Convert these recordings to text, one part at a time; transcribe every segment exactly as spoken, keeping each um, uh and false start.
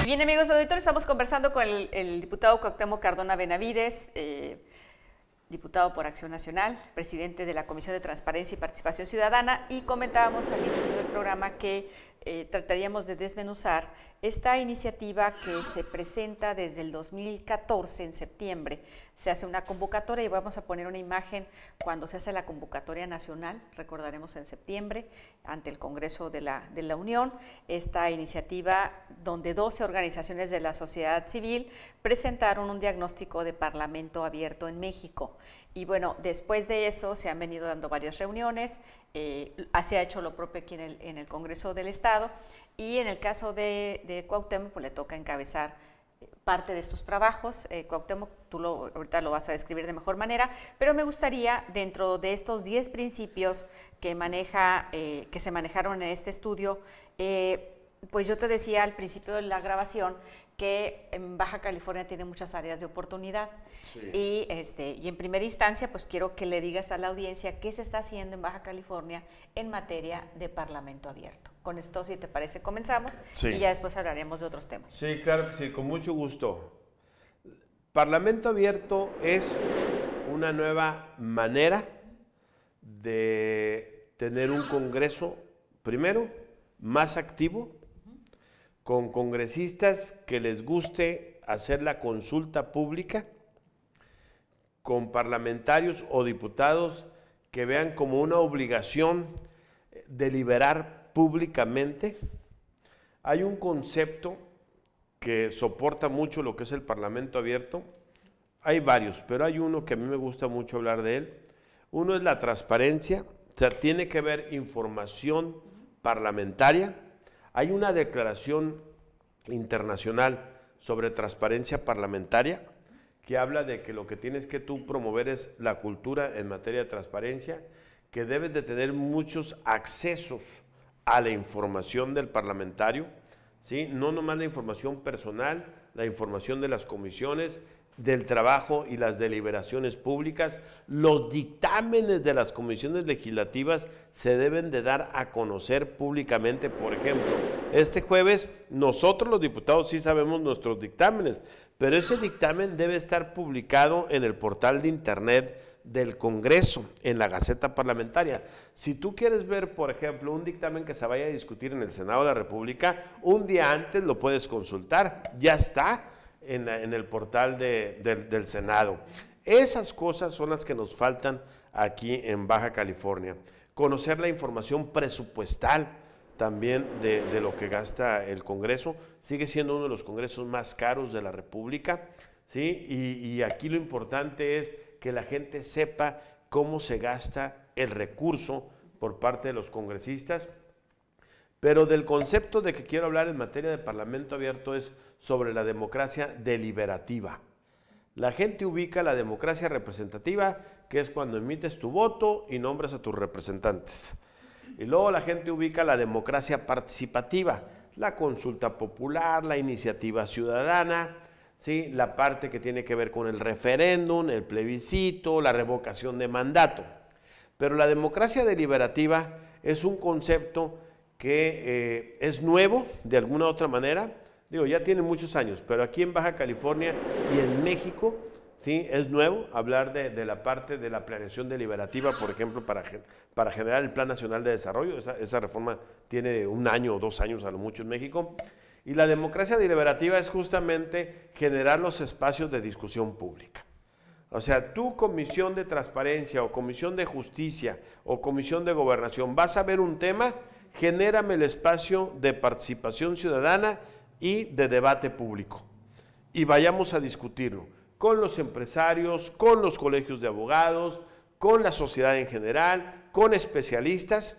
Bien, amigos auditores, estamos conversando con el, el diputado Cuauhtémoc Cardona Benavides, eh, diputado por Acción Nacional, presidente de la Comisión de Transparencia y Participación Ciudadana, y comentábamos al inicio del programa que eh, trataríamos de desmenuzar esta iniciativa que se presenta desde el dos mil catorce, en septiembre. Se hace una convocatoria y vamos a poner una imagen cuando se hace la convocatoria nacional, recordaremos en septiembre, ante el Congreso de la, de la Unión, esta iniciativa donde doce organizaciones de la sociedad civil presentaron un diagnóstico de Parlamento abierto en México. Y bueno, después de eso se han venido dando varias reuniones, eh, se ha hecho lo propio aquí en el, en el Congreso del Estado, y en el caso de, de Cuauhtémoc, pues le toca encabezar parte de estos trabajos. eh, Cuauhtémoc, tú lo, ahorita lo vas a describir de mejor manera, pero me gustaría, dentro de estos diez principios que, maneja, eh, que se manejaron en este estudio, eh, pues yo te decía al principio de la grabación que en Baja California tiene muchas áreas de oportunidad. Sí. Y, este, y en primera instancia, pues quiero que le digas a la audiencia qué se está haciendo en Baja California en materia de Parlamento abierto. Con esto, si te parece, comenzamos, sí, y ya después hablaremos de otros temas. Sí, claro que sí, con mucho gusto. Parlamento abierto es una nueva manera de tener un Congreso, primero, más activo, con congresistas que les guste hacer la consulta pública, con parlamentarios o diputados que vean como una obligación deliberar públicamente. Hay un concepto que soporta mucho lo que es el Parlamento abierto. Hay varios, pero hay uno que a mí me gusta mucho hablar de él. Uno es la transparencia, o sea, tiene que haber información parlamentaria. Hay una declaración internacional sobre transparencia parlamentaria que habla de que lo que tienes que tú promover es la cultura en materia de transparencia, que debes de tener muchos accesos a la información del parlamentario, ¿sí? No nomás la información personal, la información de las comisiones, del trabajo y las deliberaciones públicas. Los dictámenes de las comisiones legislativas se deben de dar a conocer públicamente. Por ejemplo, este jueves nosotros los diputados sí sabemos nuestros dictámenes, pero ese dictamen debe estar publicado en el portal de internet del Congreso, en la Gaceta Parlamentaria. Si tú quieres ver, por ejemplo, un dictamen que se vaya a discutir en el Senado de la República, un día antes lo puedes consultar, ya está en, la, en el portal de, de, del Senado. Esas cosas son las que nos faltan aquí en Baja California. Conocer la información presupuestal también de, de lo que gasta el Congreso. Sigue siendo uno de los congresos más caros de la República, ¿sí? Y, y aquí lo importante es que la gente sepa cómo se gasta el recurso por parte de los congresistas. Pero del concepto de que quiero hablar en materia de Parlamento abierto es sobre la democracia deliberativa. La gente ubica la democracia representativa, que es cuando emites tu voto y nombras a tus representantes. Y luego la gente ubica la democracia participativa, la consulta popular, la iniciativa ciudadana, ¿sí? La parte que tiene que ver con el referéndum, el plebiscito, la revocación de mandato. Pero la democracia deliberativa es un concepto que eh, es nuevo de alguna otra manera. Digo, ya tiene muchos años, pero aquí en Baja California y en México, ¿sí? Es nuevo hablar de, de la parte de la planeación deliberativa, por ejemplo, para, para generar el Plan Nacional de Desarrollo. Esa, esa reforma tiene un año o dos años a lo mucho en México. Y la democracia deliberativa es justamente generar los espacios de discusión pública. O sea, tu comisión de transparencia o comisión de justicia o comisión de gobernación, vas a ver un tema, genérame el espacio de participación ciudadana y de debate público. Y vayamos a discutirlo con los empresarios, con los colegios de abogados, con la sociedad en general, con especialistas.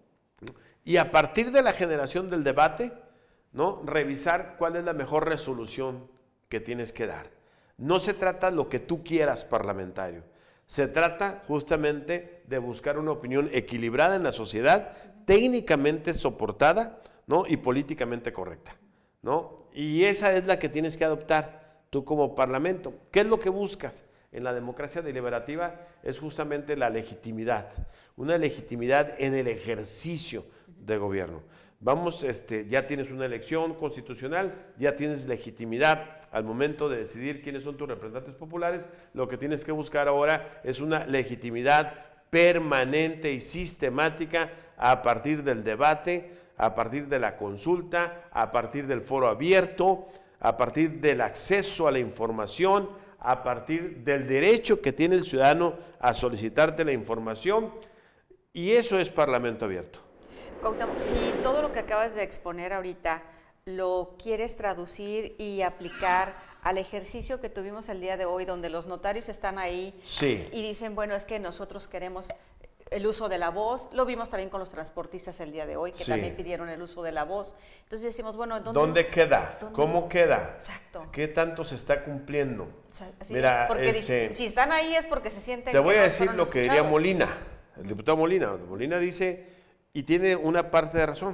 Y a partir de la generación del debate, ¿no?, revisar cuál es la mejor resolución que tienes que dar. No se trata de lo que tú quieras, parlamentario. Se trata justamente de buscar una opinión equilibrada en la sociedad, técnicamente soportada, ¿no?, y políticamente correcta, ¿no? Y esa es la que tienes que adoptar tú como parlamento. ¿Qué es lo que buscas? En la democracia deliberativa es justamente la legitimidad, una legitimidad en el ejercicio de gobierno. Vamos, este, ya tienes una elección constitucional, ya tienes legitimidad al momento de decidir quiénes son tus representantes populares. Lo que tienes que buscar ahora es una legitimidad permanente y sistemática a partir del debate, a partir de la consulta, a partir del foro abierto, a partir del acceso a la información, a partir del derecho que tiene el ciudadano a solicitarte la información, y eso es Parlamento abierto. Cuauhtémoc, si todo lo que acabas de exponer ahorita lo quieres traducir y aplicar al ejercicio que tuvimos el día de hoy, donde los notarios están ahí sí. y dicen, bueno, es que nosotros queremos el uso de la voz, lo vimos también con los transportistas el día de hoy, que sí. también pidieron el uso de la voz. Entonces decimos, bueno, ¿dónde, ¿Dónde queda? ¿dónde? ¿Cómo queda? Exacto. ¿Qué tanto se está cumpliendo? Así Mira, es, porque este, si están ahí es porque se sienten. Te voy que a no decir fueron lo que diría escuchados. Molina, el diputado Molina. Molina dice, y tiene una parte de razón,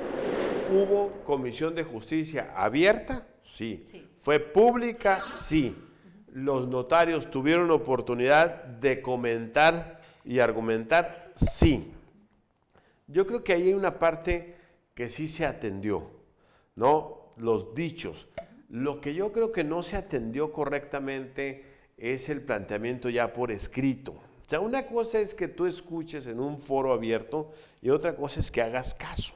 ¿hubo comisión de justicia abierta? Sí. sí. ¿Fue pública? Sí. ¿Los notarios tuvieron oportunidad de comentar y argumentar? Sí. Yo creo que ahí hay una parte que sí se atendió, ¿no? Los dichos. Lo que yo creo que no se atendió correctamente es el planteamiento ya por escrito. O sea, una cosa es que tú escuches en un foro abierto y otra cosa es que hagas caso.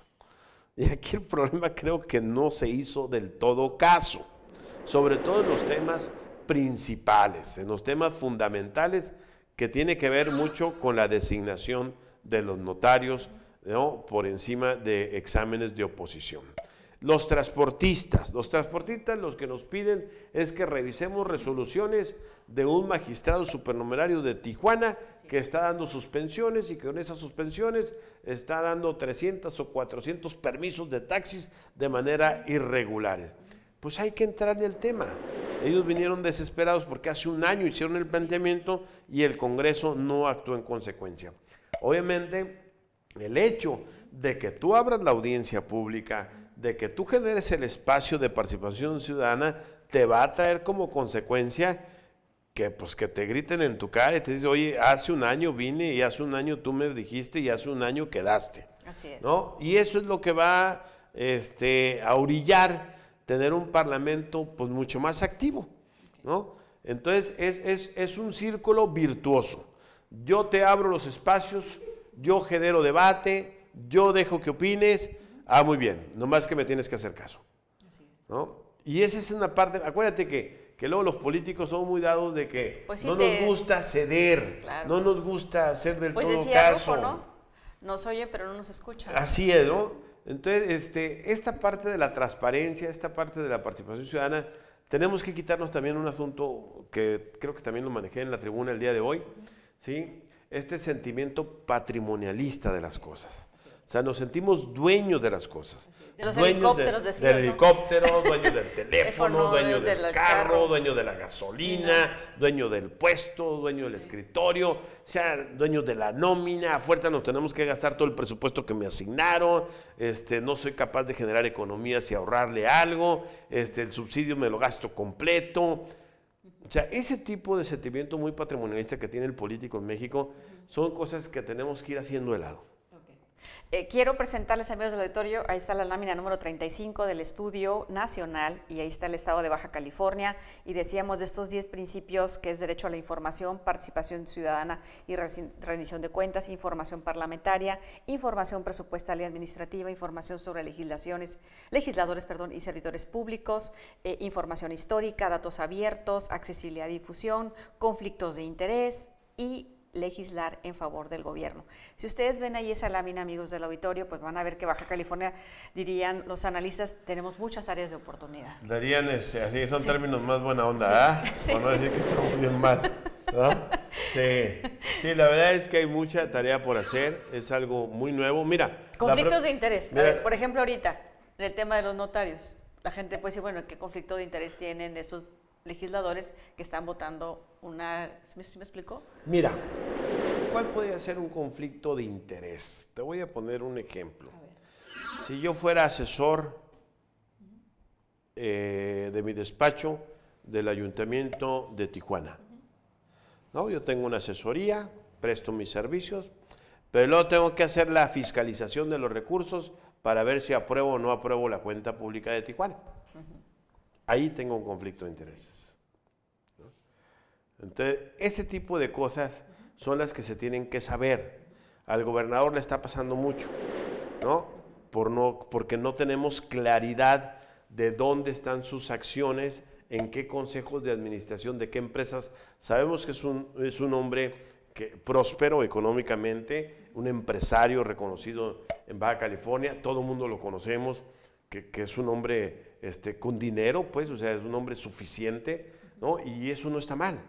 Y aquí el problema creo que no se hizo del todo caso, sobre todo en los temas principales, en los temas fundamentales que tiene que ver mucho con la designación de los notarios, ¿no? Por encima de exámenes de oposición. Los transportistas, los transportistas los que nos piden es que revisemos resoluciones de un magistrado supernumerario de Tijuana que está dando suspensiones y que con esas suspensiones está dando trescientos o cuatrocientos permisos de taxis de manera irregulares. Pues hay que entrarle al tema. Ellos vinieron desesperados porque hace un año hicieron el planteamiento y el Congreso no actuó en consecuencia. Obviamente, el hecho de que tú abras la audiencia pública, de que tú generes el espacio de participación ciudadana, te va a traer como consecuencia que, pues, que te griten en tu cara y te dicen, oye, hace un año vine y hace un año tú me dijiste y hace un año quedaste. Así es. ¿No? Y eso es lo que va este, a orillar tener un parlamento pues, mucho más activo, ¿no? Entonces es, es, es un círculo virtuoso. Yo te abro los espacios, yo genero debate, yo dejo que opines. Ah, muy bien, nomás que me tienes que hacer caso, ¿no? Y esa es una parte, acuérdate que, que luego los políticos son muy dados de que pues sí no te... nos gusta ceder, claro. No nos gusta hacer del pues todo decía caso. Rufo, ¿no? Nos oye pero no nos escucha. Así es, ¿no? Entonces, este, esta parte de la transparencia, esta parte de la participación ciudadana, tenemos que quitarnos también un asunto que creo que también lo manejé en la tribuna el día de hoy, ¿sí? Este sentimiento patrimonialista de las cosas. O sea, nos sentimos dueños de las cosas. De los dueños helicópteros, de, decías, del ¿no? helicóptero, dueños del teléfono, dueños del, del carro, carro, dueños de la gasolina, dueños del puesto, dueños del escritorio, o sea, dueños de la nómina. A fuerza nos tenemos que gastar todo el presupuesto que me asignaron, este, no soy capaz de generar economías y ahorrarle algo, este, el subsidio me lo gasto completo. O sea, ese tipo de sentimiento muy patrimonialista que tiene el político en México son cosas que tenemos que ir haciendo de lado. Eh, quiero presentarles, amigos del auditorio, ahí está la lámina número treinta y cinco del Estudio Nacional y ahí está el Estado de Baja California y decíamos de estos diez principios que es derecho a la información, participación ciudadana y rendición de cuentas, información parlamentaria, información presupuestal y administrativa, información sobre legislaciones, legisladores perdón, y servidores públicos, eh, información histórica, datos abiertos, accesibilidad y difusión, conflictos de interés y legislar en favor del gobierno. Si ustedes ven ahí esa lámina, amigos del auditorio, pues van a ver que Baja California, dirían los analistas, tenemos muchas áreas de oportunidad. Darían, este, así son sí. términos más buena onda, ¿ah? Sí. ¿eh? Sí. Por no decir que estamos bien mal, ¿no? Sí. Sí, la verdad es que hay mucha tarea por hacer, es algo muy nuevo. Mira. Conflictos de interés. Mira, a ver, por ejemplo, ahorita, en el tema de los notarios, la gente puede decir, bueno, ¿qué conflicto de interés tienen esos legisladores que están votando una... ¿Sí me, sí me explicó? Mira, ¿cuál podría ser un conflicto de interés? Te voy a poner un ejemplo. Si yo fuera asesor eh, de mi despacho del Ayuntamiento de Tijuana, ¿no? Yo tengo una asesoría, presto mis servicios, pero luego tengo que hacer la fiscalización de los recursos para ver si apruebo o no apruebo la cuenta pública de Tijuana. Uh-huh. Ahí tengo un conflicto de intereses, ¿no? Entonces, ese tipo de cosas son las que se tienen que saber. Al gobernador le está pasando mucho, ¿no? Por no, porque no tenemos claridad de dónde están sus acciones, en qué consejos de administración, de qué empresas. Sabemos que es un, es un hombre que, próspero económicamente, un empresario reconocido en Baja California, todo el mundo lo conocemos, que, que es un hombre este, con dinero, pues, o sea, es un hombre suficiente, ¿no? Y eso no está mal.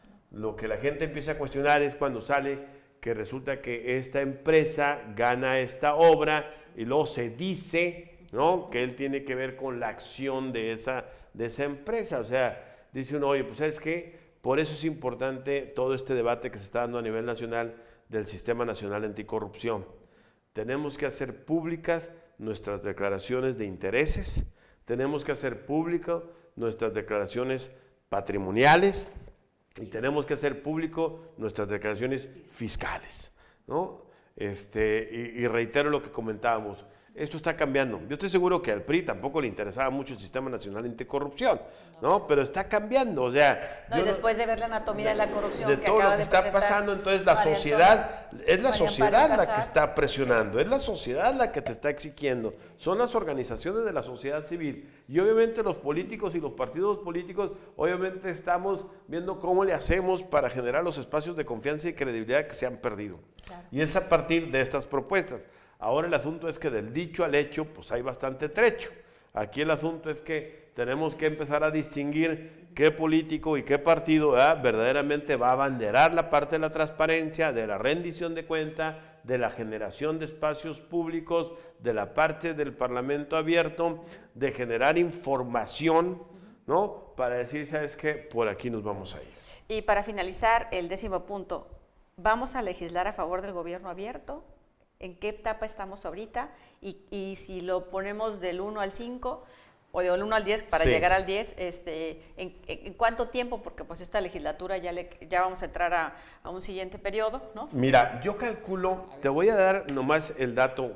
Lo que la gente empieza a cuestionar es cuando sale que resulta que esta empresa gana esta obra y luego se dice, ¿no?, que él tiene que ver con la acción de esa, de esa empresa. O sea, dice uno, oye, pues ¿sabes qué? Por eso es importante todo este debate que se está dando a nivel nacional del Sistema Nacional Anticorrupción. Tenemos que hacer públicas nuestras declaraciones de intereses, tenemos que hacer públicas nuestras declaraciones patrimoniales y tenemos que hacer público nuestras declaraciones fiscales, ¿no? Este, y, y reitero lo que comentábamos. Esto está cambiando. Yo estoy seguro que al P R I tampoco le interesaba mucho el Sistema Nacional Anticorrupción, ¿no? Pero está cambiando, o sea... No, y después de ver la anatomía de, de la corrupción de que todo acaba lo que de está pasando, entonces la sociedad, es la sociedad la que está presionando, es la sociedad la que te está exigiendo, son las organizaciones de la sociedad civil y obviamente los políticos y los partidos políticos, obviamente estamos viendo cómo le hacemos para generar los espacios de confianza y credibilidad que se han perdido. Claro. Y es a partir de estas propuestas. Ahora el asunto es que del dicho al hecho, pues hay bastante trecho. Aquí el asunto es que tenemos que empezar a distinguir qué político y qué partido ¿verdad? verdaderamente va a abanderar la parte de la transparencia, de la rendición de cuenta, de la generación de espacios públicos, de la parte del Parlamento abierto, de generar información, ¿no? Para decir, ¿sabes qué? Por aquí nos vamos a ir. Y para finalizar, el décimo punto, ¿vamos a legislar a favor del gobierno abierto? ¿En qué etapa estamos ahorita? Y, y si lo ponemos del uno al cinco o del uno al diez para sí. llegar al diez, este, ¿en, en cuánto tiempo? Porque pues esta legislatura ya, le, ya vamos a entrar a, a un siguiente periodo, ¿no? Mira, yo calculo, te voy a dar nomás el dato.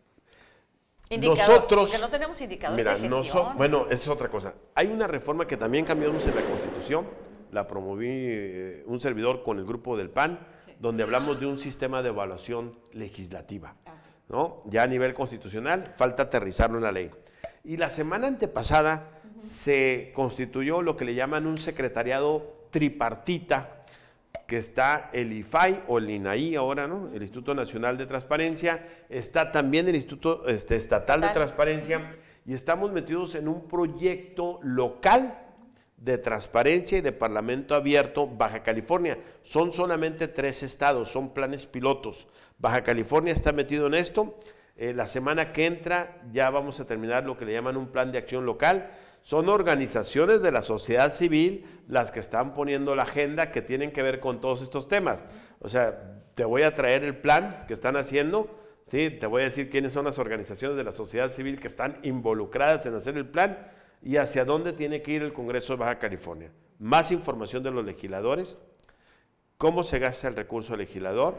Indicador, nosotros, porque no tenemos indicadores mira, de gestión. Noso, bueno, esa es otra cosa. Hay una reforma que también cambiamos en la Constitución, la promoví eh, un servidor con el grupo del P A N, donde hablamos de un sistema de evaluación legislativa, ¿no? Ya a nivel constitucional, falta aterrizarlo en la ley. Y la semana antepasada uh-huh. se constituyó lo que le llaman un secretariado tripartita, que está el I F A I o el I N A I ahora, ¿no? El Instituto Nacional de Transparencia, está también el Instituto este, Estatal de Transparencia, y estamos metidos en un proyecto local de transparencia y de Parlamento abierto Baja California. Son solamente tres estados, son planes pilotos. Baja California está metido en esto. Eh, la semana que entra ya vamos a terminar lo que le llaman un plan de acción local. Son organizaciones de la sociedad civil las que están poniendo la agenda que tienen que ver con todos estos temas. O sea, te voy a traer el plan que están haciendo, ¿sí? Te voy a decir quiénes son las organizaciones de la sociedad civil que están involucradas en hacer el plan y hacia dónde tiene que ir el Congreso de Baja California. Más información de los legisladores, cómo se gasta el recurso legislador,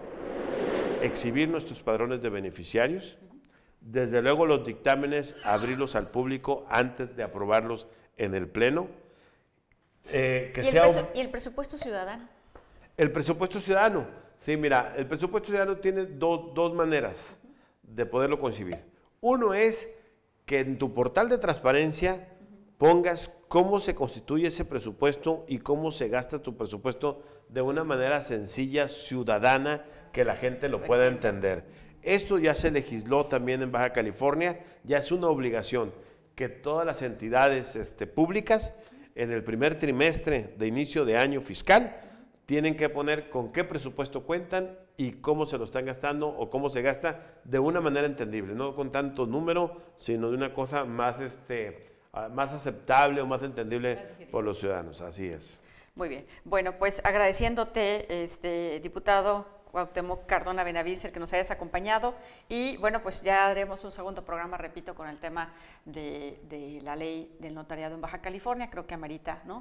exhibir nuestros padrones de beneficiarios, desde luego los dictámenes, abrirlos al público antes de aprobarlos en el Pleno. Eh, que ¿Y, el sea presu ¿Y el presupuesto ciudadano? El presupuesto ciudadano, sí, mira, el presupuesto ciudadano tiene do, dos maneras de poderlo concebir. Uno es que en tu portal de transparencia pongas cómo se constituye ese presupuesto y cómo se gasta tu presupuesto de una manera sencilla, ciudadana, que la gente lo pueda entender. Esto ya se legisló también en Baja California, ya es una obligación que todas las entidades este, públicas en el primer trimestre de inicio de año fiscal tienen que poner con qué presupuesto cuentan y cómo se lo están gastando o cómo se gasta de una manera entendible, no con tanto número, sino de una cosa más... este más aceptable o más entendible por los ciudadanos, así es. Muy bien, bueno, pues agradeciéndote, este, diputado Cuauhtémoc Cardona Benavides, el que nos hayas acompañado, y bueno, pues ya haremos un segundo programa, repito, con el tema de, de la ley del notariado en Baja California, creo que amerita, ¿no?,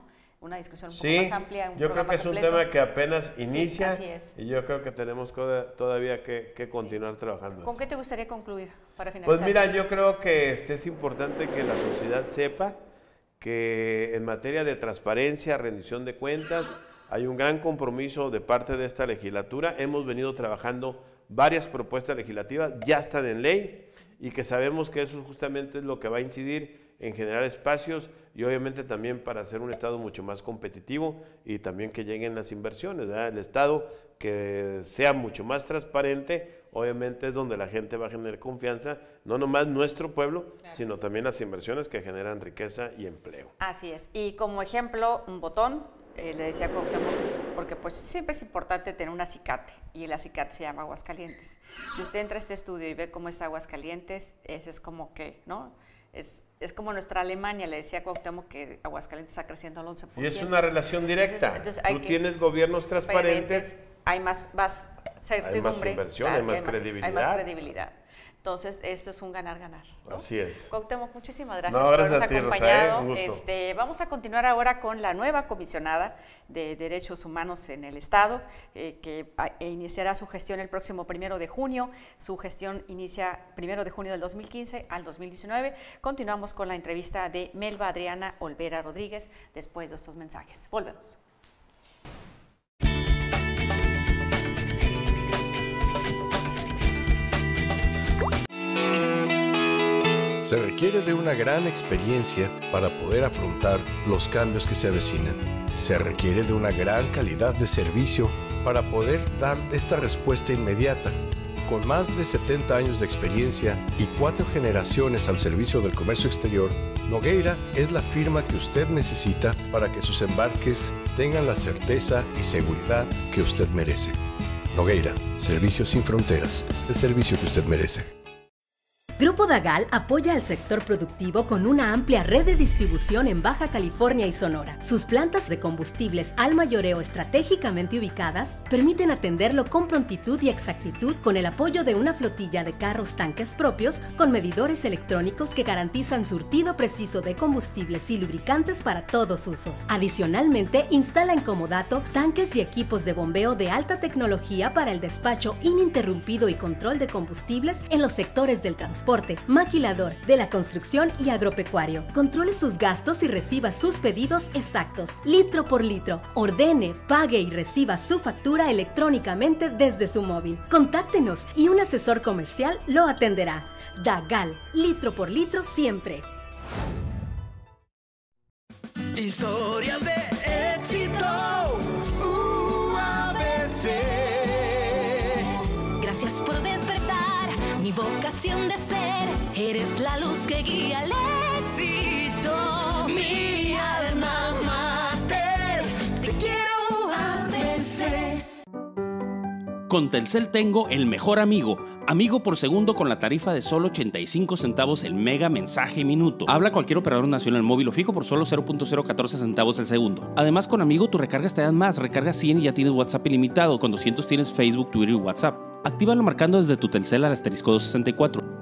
una discusión un sí, poco más amplia. Un yo creo que es completo. un tema que apenas inicia, sí, así es. y yo creo que tenemos todavía que, que continuar sí. trabajando. ¿Con qué te gustaría concluir para finalizar? Pues mira, yo creo que este es importante que la sociedad sepa que en materia de transparencia, rendición de cuentas, hay un gran compromiso de parte de esta legislatura. Hemos venido trabajando varias propuestas legislativas, ya están en ley, y que sabemos que eso justamente es lo que va a incidir en generar espacios y obviamente también para hacer un Estado mucho más competitivo y también que lleguen las inversiones, ¿verdad? El Estado que sea mucho más transparente, obviamente es donde la gente va a generar confianza, no nomás nuestro pueblo, claro. sino también las inversiones que generan riqueza y empleo. Así es, y como ejemplo, un botón, eh, le decía Cuauhtémoc, porque pues siempre es importante tener un acicate, y el acicate se llama Aguascalientes. Si usted entra a este estudio y ve cómo es Aguascalientes, ese es como que, ¿no? Es, es como nuestra Alemania, le decía Cuauhtémoc que Aguascalientes está creciendo al once por ciento. Y es una relación directa. Entonces, entonces Tú tienes gobiernos transparentes. Hay más, más certidumbre. Hay más inversión, hay más, hay más credibilidad. Hay más credibilidad. Entonces, esto es un ganar-ganar, ¿no? Así es. Cuauhtémoc, muchísimas gracias no, por gracias habernos a ti, acompañado. Rosa, ¿eh? Un gusto. Este, vamos a continuar ahora con la nueva comisionada de Derechos Humanos en el Estado, eh, que a, iniciará su gestión el próximo primero de junio. Su gestión inicia primero de junio del dos mil quince al dos mil diecinueve. Continuamos con la entrevista de Melba Adriana Olvera Rodríguez después de estos mensajes. Volvemos. Se requiere de una gran experiencia para poder afrontar los cambios que se avecinan. Se requiere de una gran calidad de servicio para poder dar esta respuesta inmediata. Con más de setenta años de experiencia y cuatro generaciones al servicio del comercio exterior, Nogueira es la firma que usted necesita para que sus embarques tengan la certeza y seguridad que usted merece. Nogueira, Servicios Sin Fronteras, el servicio que usted merece. Grupo Dagal apoya al sector productivo con una amplia red de distribución en Baja California y Sonora. Sus plantas de combustibles al mayoreo estratégicamente ubicadas permiten atenderlo con prontitud y exactitud con el apoyo de una flotilla de carros tanques propios con medidores electrónicos que garantizan surtido preciso de combustibles y lubricantes para todos usos. Adicionalmente, instala en comodato tanques y equipos de bombeo de alta tecnología para el despacho ininterrumpido y control de combustibles en los sectores del transporte, maquilador, de la construcción y agropecuario. Controle sus gastos y reciba sus pedidos exactos, litro por litro. Ordene, pague y reciba su factura electrónicamente desde su móvil. Contáctenos y un asesor comercial lo atenderá. Dagal, litro por litro siempre. Historias de éxito. U A B C. Gracias por despertar mi vocación de ser. Eres la luz que guía el éxito. Mi alma mater. Te quiero A B C. Con Telcel tengo el mejor amigo. Amigo por segundo con la tarifa de solo ochenta y cinco centavos el mega mensaje minuto. Habla cualquier operador nacional móvil o fijo por solo cero punto cero catorce centavos el segundo. Además, con Amigo tus recargas te dan más. Recargas cien y ya tienes WhatsApp ilimitado. Con doscientos tienes Facebook, Twitter y WhatsApp. Actívalo marcando desde tu Telcel al asterisco doscientos sesenta y cuatro.